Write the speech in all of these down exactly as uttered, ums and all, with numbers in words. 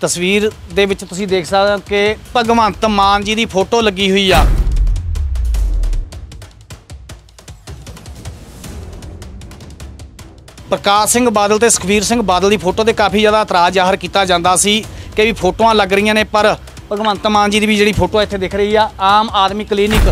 तस्वीर दे विच तुसीं देख सकते हो कि भगवंत मान जी की फोटो लगी हुई आ। प्रकाश सिंह बादल ते सुखबीर सिंह बादल की फोटो ते काफ़ी ज़्यादा इतराज़ जाहिर किया जाता सी कि भी फोटोआं लग रही ने, पर भगवंत मान जी की भी जी फोटो इत्थे दिख रही आ। आम आदमी क्लीनिक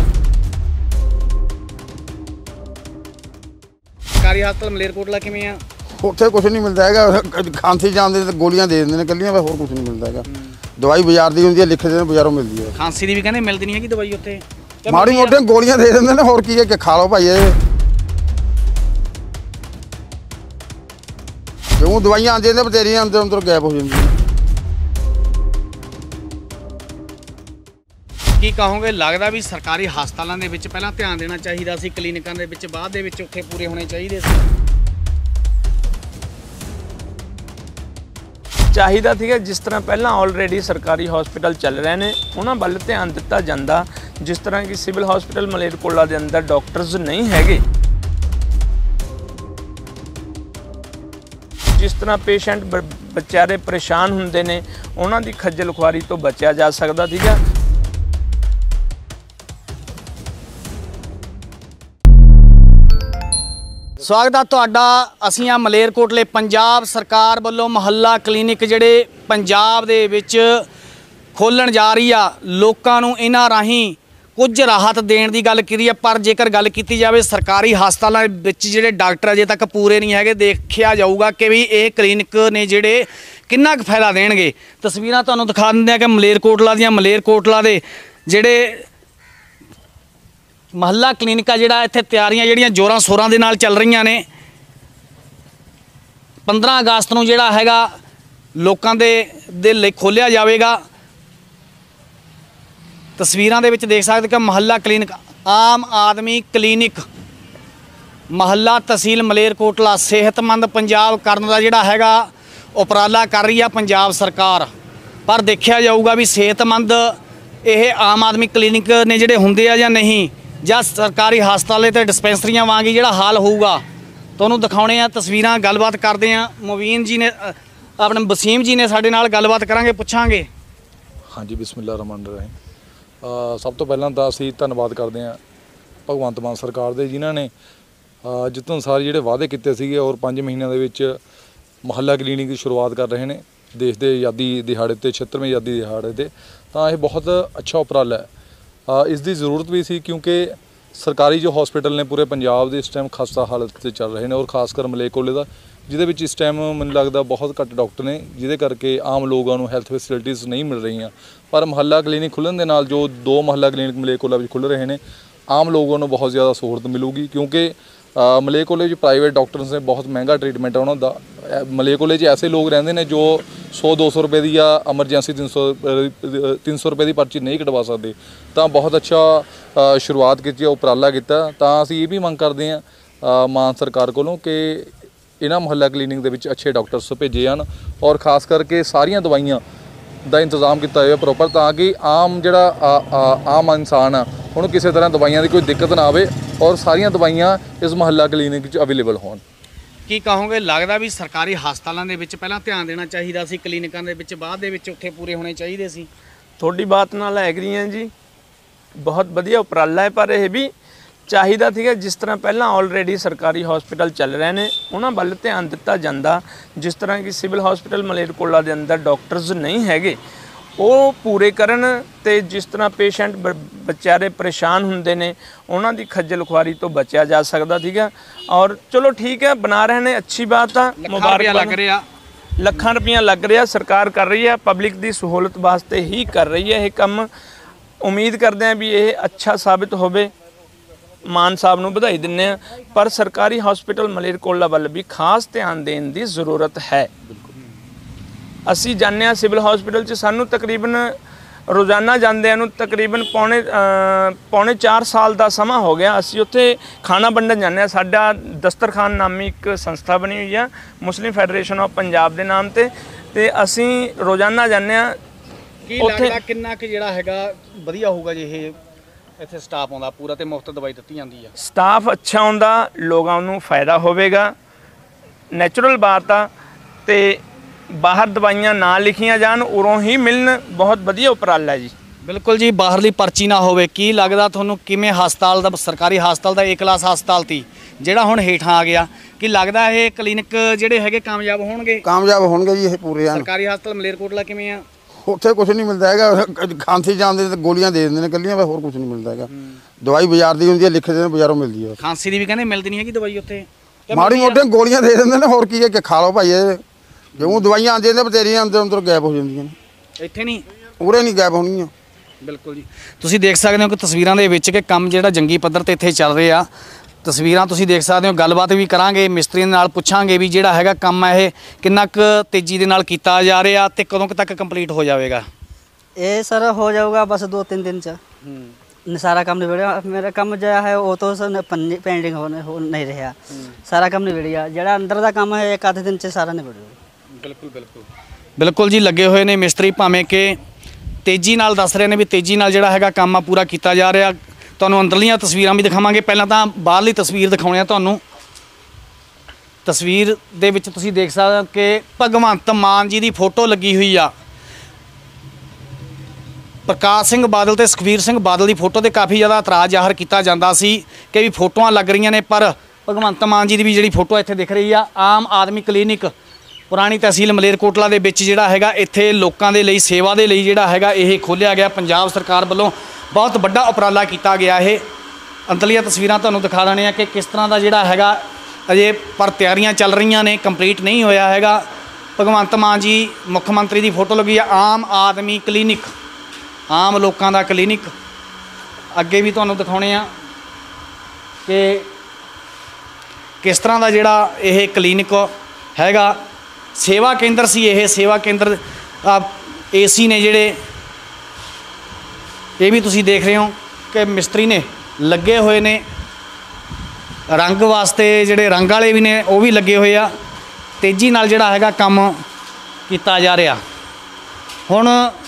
सरकारी हस्पताल मलेरकोटला किवें आ? उत्थे कुछ नहीं मिलता है, खांसी जाने तो गोलियां दे देंगे कलियां, होर कुछ नहीं मिलता है। दवाई बाजार की होंदी है, लिख देते बाजारों मिलती है। खांसी की भी कहते मिलती नहीं है कि दवाई उत्थे माड़ी मोटी गोलियां दे देंगे ने, होर की है कि खा लो भाई क्यों दवाइयां आंदियां ने बतेरियां अंदर अंदर गैप हो जाती। की कहोगे, लगता भी सरकारी हस्पतालों के विच पहला ध्यान देना चाहिए सी, क्लीनिकां दे विच बाद दे विच उत्थे पूरे होने चाहिए सी? चाहिदा ठीक है, जिस तरह पहला ऑलरेडी सरकारी हॉस्पिटल चल रहे हैं उन्होंने वाल ध्यान दिता जाता। जिस तरह कि सिविल हॉस्पिटल मलेरकोटला के अंदर डॉक्टर्स नहीं हैगे, जिस तरह पेशेंट बेचारे परेशान होंगे ने, उन्हों की खज्जल खुआरी तो बचा जा सकता। ठीक है, स्वागत है तुहाडा। असीं आ मलेरकोटले पंजाब सरकार वालों मुहल्ला क्लीनिक जिहड़े पंजाब दे विच खोलण जा रही आ, लोकां नूं इन्हां राहीं कुछ राहत देण दी गल कीती है। पर जेकर गल कीती जावे सरकारी हस्पतालों विच जिहड़े डॉक्टर अजे तक पूरे नहीं हैगे, देखिया जाऊगा कि भी ये क्लीनिक ने जिहड़े किन्ना क फायदा देणगे। तस्वीरां तुहानूं दिखा दिंदे आ कि मलेरकोटला दीआं मलेरकोटला दे जिहड़े महल्ला क्लीनिका जिहड़ा इत्थे तैयारियां जिहड़ियां जोरां शोरां दे नाल चल रही ने। पंद्रह अगस्त नूं जिहड़ा हैगा लोकां दे दे लई खोलिया जावेगा। तस्वीरां दे विच देख सकदे कि महल्ला क्लीनिक आम आदमी क्लीनिक महल्ला तहसील मलेरकोटला सेहतमंद पंजाब करन दा जिहड़ा हैगा उपराला कर रही है पंजाब सरकार। पर देखिया जाऊगा भी सेहतमंद यह आम आदमी क्लीनिक ने जिहड़े हुंदे आ जां नहीं, ਜਾਂ सरकारी हस्पताल ते डिस्पेंसरियां वांग ही जिहड़ा हाल होऊगा। तुहानूं दिखाउणे आ तस्वीरां, गलबात करते हैं। मुबीन जी ने अपने वसीम जी ने साडे नाल गलबात करांगे, पुछांगे। हाँ जी, बिस्मिल्लाह रहमान रहीम। सब तो पहलां तां असीं धन्नवाद करते हैं भगवंत मान सरकार दे, जिन्हां ने जितन सारे जिहड़े वादे कीते सीगे और पाँच महीनों दे विच मुहल्ला क्लीनिक की शुरुआत कर रहे हैं देश के आज़ादी दिहाड़े ते छिहत्तरवें आज़ादी दिहाड़े ते। तां यह बहुत अच्छा उपराला है। इसकी ज़रूरत भी सी क्योंकि सरकारी जो हॉस्पिटल ने पूरे पंजाब दे इस टाइम खस्ता हालत से चल रहे हैं और खासकर मलेरकोटले का, जिहदे विच इस टाइम मैनूं लगदा बहुत घੱਟ डॉक्टर ने, जिहदे करके आम लोगों को हैल्थ फैसिलिटीज़ नहीं मिल रही। पर मुहल्ला क्लीनिक खुलण दे नाल जो दो मुहल्ला क्लीनिक मलेरकोटला विच खुल रहे हैं, आम लोगों को बहुत ज़्यादा सहूलत मिलूगी क्योंकि मलेरकोटले में प्राइवेट डॉक्टर्स ने बहुत महंगा ट्रीटमेंट है उन्होंने दा। मलेरकोटले च ऐसे लोग रहते हैं जो सौ दो सौ रुपये की या एमरजेंसी तीन सौ तीन सौ रुपये की पर्ची नहीं कटवा सकते। तो बहुत अच्छा शुरुआत की उपराला किया। तो असीं ये भी मंग करते हैं मान सरकार कोलों कि इन्हां मुहल्ला क्लीनिक दे विच अच्छे डॉक्टर्स भेजे जान और खास करके सारियां दवाइयां का इंतजाम किया जाए प्रॉपर, ताकि आम जिहड़ा आम इंसान आ उन्होंने किसी तरह दवाइयां की कोई दिक्कत ना आवे और सारियां दवाइयां इस मुहल्ला क्लीनिक अवेलेबल होण। की कहोगे, लगता भी सरकारी हस्पतालों के विच पहला ध्यान देना चाहिए सी, क्लीनिकां दे विच बाद दे विच उत्थे पूरे होने चाहिए सी? थोड़ी बात नाल एग्री हैं जी, बहुत वधिया उपराला है। पर यह भी चाहिदा ठीक है, जिस तरह पहला ऑलरेडी सरकारी हॉस्पिटल चल रहे हैं उन्होंने वाल ध्यान दिता जाता। जिस तरह कि सिविल हॉस्पिटल मलेरकोटला के अंदर डॉक्टर्स नहीं हैगे, वो पूरे करन ते जिस तरह पेशेंट बेचारे परेशान होंगे ने, उन्हों की खज्जल खुआरी तो बचा जा सकता। ठीक है, और चलो ठीक है, बना रहे हैं, अच्छी बात है, मुबारक लग रहा। लखां रुपया लग रहा, सरकार कर रही है, पब्लिक की सहूलत वास्ते ही कर रही है ये काम। उम्मीद करते हैं भी ये अच्छा साबित होवे। मान साहब नूं बधाई दिंदे आ, पर सरकारी हॉस्पिटल मलेरकोटला वाल भी खास ध्यान देने की जरूरत है। असी जाने आ सिविल हॉस्पिटल च सानू तकरीबन रोज़ाना जांदे नूं तकरीबन पौने पौने चार साल का समा हो गया। असी उत्थे खाना वंडन जाने। साडा दस्तरखान नामी एक संस्था बनी हुई है मुस्लिम फैडरेशन ऑफ पंजाब के नाम ते ते असी रोज़ाना जाने। उत्थे किन्ना कि जिहड़ा हैगा वधिया होगा जे ये इत्थे स्टाफ आउंदा पूरा ते मुफ्त दवाई दित्ती जांदी है? स्टाफ अच्छा आउंदा, लोगों नूं फायदा होवेगा, नैचुरल बात आ। ते ਬਾਹਰ ਦਵਾਈਆਂ ਨਾ ਲਿਖੀਆਂ ਜਾਣ, ਉਰੋਂ ਹੀ ਮਿਲਣ, ਬਹੁਤ ਵਧੀਆ ਉਪਰਾਲਾ ਹੈ ਜੀ। ਬਿਲਕੁਲ ਜੀ, ਬਾਹਰਲੀ ਪਰਚੀ ਨਾ ਹੋਵੇ। ਕੀ ਲੱਗਦਾ ਤੁਹਾਨੂੰ ਕਿਵੇਂ ਹਸਪਤਾਲ ਦਾ, ਸਰਕਾਰੀ ਹਸਪਤਾਲ ਦਾ ਏ ਕਲਾਸ ਹਸਪਤਾਲ ਤੀ ਜਿਹੜਾ ਹੁਣ ਹੇਠਾਂ ਆ ਗਿਆ, ਕੀ ਲੱਗਦਾ ਇਹ ਕਲੀਨਿਕ ਜਿਹੜੇ ਹੈਗੇ ਕਾਮਯਾਬ ਹੋਣਗੇ? ਕਾਮਯਾਬ ਹੋਣਗੇ ਜੀ ਇਹ ਪੂਰੇ ਆ। ਸਰਕਾਰੀ ਹਸਪਤਾਲ ਮਲੇਰਕੋਟਲਾ ਕਿਵੇਂ ਆ? ਉੱਥੇ ਕੁਝ ਨਹੀਂ ਮਿਲਦਾ ਹੈਗਾ, ਖਾਂਸੀ ਜਾਂਦੇ ਤੇ ਗੋਲੀਆਂ ਦੇ ਦਿੰਦੇ ਨੇ ਕੱਲੀਆਂ, ਬਸ ਹੋਰ ਕੁਝ ਨਹੀਂ ਮਿਲਦਾ ਹੈਗਾ। ਦਵਾਈ ਬਾਜ਼ਾਰ ਦੀ ਹੁੰਦੀ ਹੈ, ਲਿਖਦੇ ਨੇ ਬਾਜ਼ਾਰੋਂ ਮਿਲਦੀ ਹੈ। ਖਾਂਸੀ ਦੀ ਵੀ ਕਹਿੰਦੇ ਮਿਲਦੀ ਨਹੀਂ ਹੈਗੀ ਦਵਾਈ ਉੱਥੇ, ਮਾੜੀ ਮੋਟੀਆਂ ਗੋਲੀਆਂ ਦੇ ਦਿੰਦੇ ਨੇ, ਹੋਰ ਕੀ ਹੈ ਕਿ ਖਾ ਲਓ ਭਾਈ। ਇਹ ਜਿਉਂ ਦਵਾਈਆਂ ਆਉਂਦੀਆਂ ਨੇ ਬਤੇਰੀਆਂ ਅੰਦਰ ਅੰਦਰ ਗਾਇਬ ਹੋ ਜਾਂਦੀਆਂ ਨੇ, ਇੱਥੇ ਨਹੀਂ ਪੂਰੇ ਨਹੀਂ ਗਾਇਬ ਹੋਣਗੀਆਂ। ਬਿਲਕੁਲ ਜੀ, ਤੁਸੀਂ ਦੇਖ ਸਕਦੇ ਹੋ ਕਿ ਤਸਵੀਰਾਂ ਦੇ ਵਿੱਚ ਕਿ ਕੰਮ ਜਿਹੜਾ ਜੰਗੀ ਪੱਧਰ ਤੇ ਇੱਥੇ ਚੱਲ ਰਿਹਾ। ਤਸਵੀਰਾਂ ਤੁਸੀਂ ਦੇਖ ਸਕਦੇ ਹੋ। ਗੱਲਬਾਤ ਵੀ ਕਰਾਂਗੇ ਮਿਸਤਰੀ ਨਾਲ, ਪੁੱਛਾਂਗੇ ਵੀ ਜਿਹੜਾ ਹੈਗਾ ਕੰਮ ਹੈ ਇਹ ਕਿੰਨਾ ਕੁ ਤੇਜ਼ੀ ਦੇ ਨਾਲ ਕੀਤਾ ਜਾ ਰਿਹਾ ਤੇ ਕਦੋਂ ਕੁ ਤੱਕ ਕੰਪਲੀਟ ਹੋ ਜਾਵੇਗਾ? ये सर हो जाऊगा बस दो तीन दिन से। सारा काम निबड़ मेरा काम जो है वो तो सर पेंडिंग होने हो नहीं रहा, सारा काम निबड़ गया। ਜਿਹੜਾ ਅੰਦਰ ਦਾ ਕੰਮ ਹੈ ਇੱਕ ਆਧੇ ਦਿਨ ਚ ਸਾਰਾ ਨਿਬੜ ਜਾਊਗਾ। ਬਿਲਕੁਲ ਬਿਲਕੁਲ ਬਿਲਕੁਲ ਜੀ, ਲੱਗੇ ਹੋਏ ਨੇ ਮਿਸਤਰੀ, ਭਾਵੇਂ ਕਿ ਤੇਜ਼ੀ ਨਾਲ ਦੱਸ ਰਹੇ ਨੇ ਵੀ ਤੇਜ਼ੀ ਨਾਲ ਜਿਹੜਾ ਹੈਗਾ ਕੰਮ ਆ ਪੂਰਾ ਕੀਤਾ ਜਾ ਰਿਹਾ। ਤੁਹਾਨੂੰ ਅੰਦਰਲੀਆਂ ਤਸਵੀਰਾਂ ਵੀ ਦਿਖਾਵਾਂਗੇ, ਪਹਿਲਾਂ ਤਾਂ ਬਾਹਰਲੀ ਤਸਵੀਰ ਦਿਖਾਉਣੀ ਆ ਤੁਹਾਨੂੰ। ਤਸਵੀਰ ਦੇ ਵਿੱਚ ਤੁਸੀਂ ਦੇਖ ਸਕਦੇ ਹੋ ਕਿ ਭਗਵੰਤ ਮਾਨ ਜੀ ਦੀ ਫੋਟੋ ਲੱਗੀ ਹੋਈ ਆ। ਪ੍ਰਕਾਸ਼ ਸਿੰਘ ਬਾਦਲ ਤੇ ਸੁਖਬੀਰ ਸਿੰਘ ਬਾਦਲ ਦੀ ਫੋਟੋ ਤੇ ਕਾਫੀ ਜ਼ਿਆਦਾ ਇਤਰਾਜ਼ ਜ਼ਾਹਰ ਕੀਤਾ ਜਾਂਦਾ ਸੀ ਕਿ ਵੀ ਫੋਟੋਆਂ ਲੱਗ ਰਹੀਆਂ ਨੇ, ਪਰ ਭਗਵੰਤ ਮਾਨ ਜੀ ਦੀ ਵੀ ਜਿਹੜੀ ਫੋਟੋ ਇੱਥੇ ਦਿਖ ਰਹੀ ਆ, ਆਮ ਆਦਮੀ ਕਲੀਨਿਕ ਪੁਰਾਣੀ ਤਹਿਸੀਲ ਮਲੇਰਕੋਟਲਾ ਦੇ ਵਿੱਚ ਜਿਹੜਾ ਹੈਗਾ ਇੱਥੇ ਲੋਕਾਂ ਦੇ ਲਈ, ਸੇਵਾ ਦੇ ਲਈ ਜਿਹੜਾ ਹੈਗਾ ਇਹ ਖੋਲ੍ਹਿਆ ਗਿਆ। ਪੰਜਾਬ ਸਰਕਾਰ ਵੱਲੋਂ ਬਹੁਤ ਵੱਡਾ ਉਪਰਾਲਾ ਕੀਤਾ ਗਿਆ। ਇਹ ਅੰਦਰਲੀਆਂ ਤਸਵੀਰਾਂ ਤੁਹਾਨੂੰ ਦਿਖਾ ਦੇਣੇ ਆ ਕਿ ਕਿਸ ਤਰ੍ਹਾਂ ਦਾ ਜਿਹੜਾ ਹੈਗਾ ਅਜੇ ਪਰ ਤਿਆਰੀਆਂ ਚੱਲ ਰਹੀਆਂ ਨੇ, ਕੰਪਲੀਟ ਨਹੀਂ ਹੋਇਆ ਹੈਗਾ। ਭਗਵੰਤ ਮਾਨ ਜੀ ਮੁੱਖ ਮੰਤਰੀ ਦੀ ਫੋਟੋ ਲੱਗੀ ਆ। ਆਮ ਆਦਮੀ ਕਲੀਨਿਕ, ਆਮ ਲੋਕਾਂ ਦਾ ਕਲੀਨਿਕ। ਅੱਗੇ ਵੀ ਤੁਹਾਨੂੰ ਦਿਖਾਉਣੇ ਆ ਕਿ ਕਿਸ ਤਰ੍ਹਾਂ ਦਾ ਜਿਹੜਾ ਇਹ ਕਲੀਨਿਕ ਹੈਗਾ। ਸੇਵਾ ਕੇਂਦਰ ਸੀ ਇਹ, ਸੇਵਾ ਕੇਂਦਰ ਏਸੀ ਨੇ ਜਿਹੜੇ, ਇਹ ਵੀ ਤੁਸੀਂ ਦੇਖ ਰਹੇ ਹੋ ਕਿ ਮਿਸਤਰੀ ਨੇ ਲੱਗੇ ਹੋਏ ਨੇ। ਰੰਗ ਵਾਸਤੇ ਜਿਹੜੇ ਰੰਗ ਵਾਲੇ ਵੀ ਨੇ ਉਹ ਵੀ ਲੱਗੇ ਹੋਏ ਆ। ਤੇਜ਼ੀ ਨਾਲ ਜਿਹੜਾ ਹੈਗਾ ਕੰਮ ਕੀਤਾ ਜਾ ਰਿਹਾ। ਹੁਣ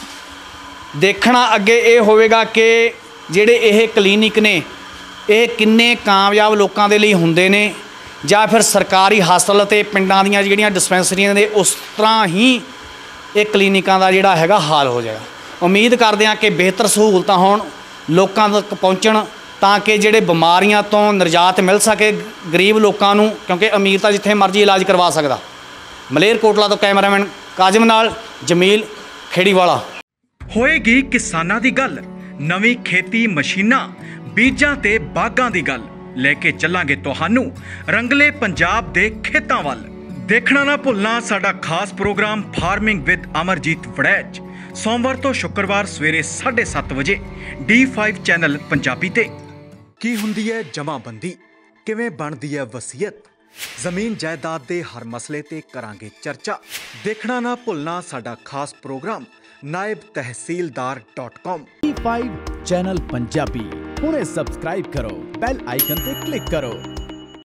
ਦੇਖਣਾ ਅੱਗੇ ਇਹ ਹੋਵੇਗਾ ਕਿ ਜਿਹੜੇ ਇਹ ਕਲੀਨਿਕ ਨੇ ਇਹ ਕਿੰਨੇ ਕਾਮਯਾਬ ਲੋਕਾਂ ਦੇ ਲਈ ਹੁੰਦੇ ਨੇ, ਜਾਂ ਫਿਰ ਸਰਕਾਰੀ ਹਸਪਤਾਲ ਅਤੇ ਪਿੰਡਾਂ ਦੀਆਂ ਜਿਹੜੀਆਂ ਡਿਸਪੈਂਸਰੀਆਂ ਦੇ ਉਸ ਤਰ੍ਹਾਂ ਹੀ ਇਹ ਕਲੀਨਿਕਾਂ ਦਾ ਜਿਹੜਾ ਹੈਗਾ ਹਾਲ ਹੋ ਜਾਏਗਾ। ਉਮੀਦ ਕਰਦੇ ਹਾਂ ਕਿ ਬਿਹਤਰ ਸਹੂਲਤਾਂ ਹੋਣ, ਲੋਕਾਂ ਤੱਕ ਪਹੁੰਚਣ, ਤਾਂ ਕਿ ਜਿਹੜੇ ਬਿਮਾਰੀਆਂ ਤੋਂ ਨਿਜਾਤ ਮਿਲ ਸਕੇ ਗਰੀਬ ਲੋਕਾਂ ਨੂੰ, ਕਿਉਂਕਿ ਅਮੀਰ ਤਾਂ ਜਿੱਥੇ ਮਰਜ਼ੀ ਇਲਾਜ ਕਰਵਾ ਸਕਦਾ। ਮਲੇਰਕੋਟਲਾ ਤੋਂ ਕੈਮਰਾਮੈਨ ਕਾਜ਼ਮ ਨਾਲ ਜਮੀਲ ਖੇੜੀਵਾਲਾ। ਹੋਏਗੀ ਕਿਸਾਨਾਂ ਦੀ ਗੱਲ, ਨਵੀਂ ਖੇਤੀ ਮਸ਼ੀਨਾਂ, ਬੀਜਾਂ ਤੇ ਬਾਗਾਂ ਦੀ ਗੱਲ ਲੈ ਕੇ ਚੱਲਾਂਗੇ ਤੁਹਾਨੂੰ ਰੰਗਲੇ ਪੰਜਾਬ ਦੇ ਖੇਤਾਂ ਵੱਲ। ਦੇਖਣਾ ਨਾ ਭੁੱਲਣਾ ਸਾਡਾ ਖਾਸ programme farming with Amarjeet Waraich, ਸੋਮਵਾਰ ਤੋਂ ਸ਼ੁੱਕਰਵਾਰ ਸਵੇਰੇ ਸਾਢੇ ਸੱਤ ਵਜੇ ਡੀ ਫਾਈਵ ਚੈਨਲ ਪੰਜਾਬੀ ਤੇ। ਕੀ ਹੁੰਦੀ ਹੈ ਜਮਾਬੰਦੀ, ਕਿਵੇਂ ਬਣਦੀ ਹੈ ਵਸੀਅਤ, ਜ਼ਮੀਨ ਜਾਇਦਾਦ ਦੇ ਹਰ ਮਸਲੇ ਤੇ ਕਰਾਂਗੇ ਚਰਚਾ। ਦੇਖਣਾ ਨਾ ਭੁੱਲਣਾ ਸਾਡਾ ਖਾਸ ਪ੍ਰੋਗਰਾਮ ਨਾਇਬ ਤਹਿਸੀਲਦਾਰ dot com. D five channel Punjabi ਹੁਣੇ ਸਬਸਕ੍ਰਾਈਬ ਕਰੋ, ਬੈਲ ਆਈਕਨ ਤੇ ਕਲਿੱਕ ਕਰੋ।